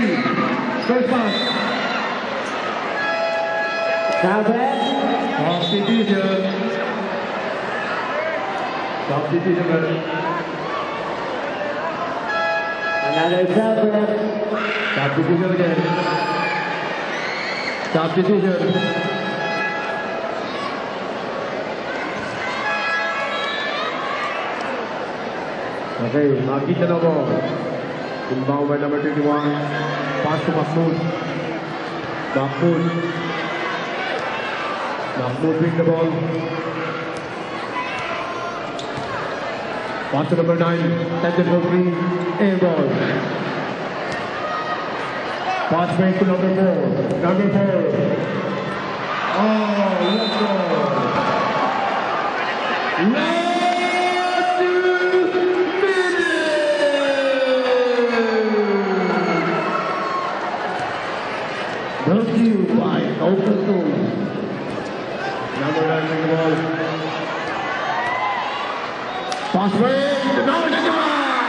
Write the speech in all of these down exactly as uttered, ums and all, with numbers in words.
three. First pass. Tablet. Substitution. Substitution. Another tablet. Substitution again. Substitution. Okay, Maguindanao ball. Inbound by number twenty-one. Pass to Mahmoud. Mahmoud. Mahmoud win the ball. Pass to number nine. Tended for three. Air ball. Pass back to number four. Number four. Oh, let's go. Last two minutes. Brought to you by Open Tools. Number nine in the ball. Pass back to number twenty-one.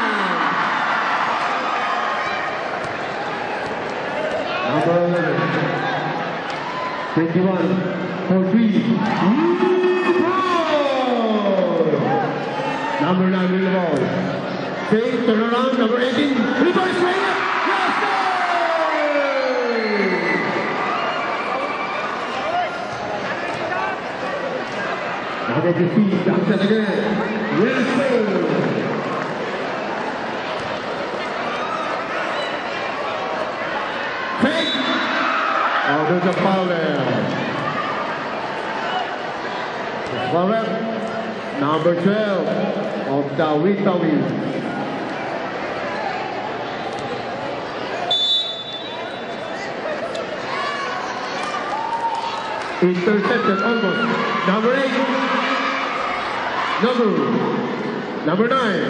Number eleven. twenty-one for three. Number nine with the ball. Fake, turn around, number eighteen. Rebound straight up. Yes, sir! Number fifteen, dumps it again. Yes, sir! Fake! Oh, there's a foul there. Foul rep. Number twelve of Tawi-Tawi. Intercepted almost. Number eight. Number. Number nine.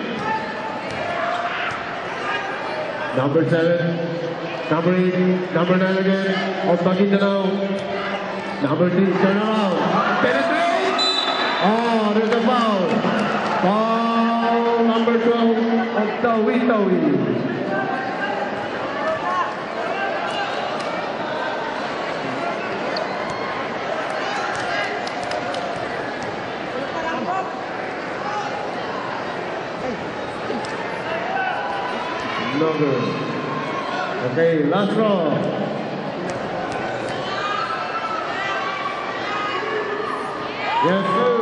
Number seven. Number eight. Number nine again of Maguindanao. Number three. Turn around. Penetrate. Oh, there's a foul. Foul number twelve of Tawi-Tawi. No good. Okay, last draw. Yes, sir.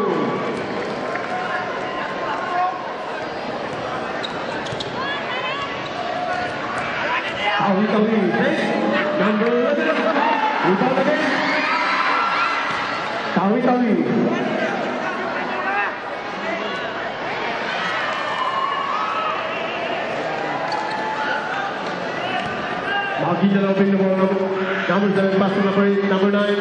Tawi-Tawi, okay? Number eleven. Rebound again. Tawi-Tawi. Maguindanao ping the ball. Number seven pass to number eight. Number nine.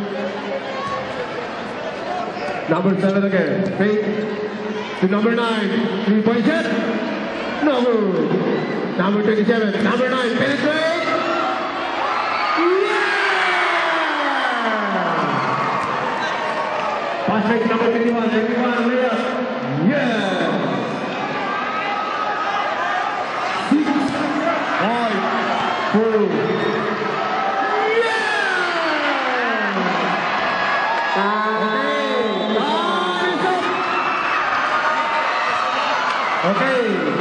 Number seven again. Fake to number nine. Three point shot. No good. Number twenty-seven. Number nine. Penetrate. Yeah! Pass back to number twenty-one. twenty-one. Yeah! Six. Five. Four. Okay.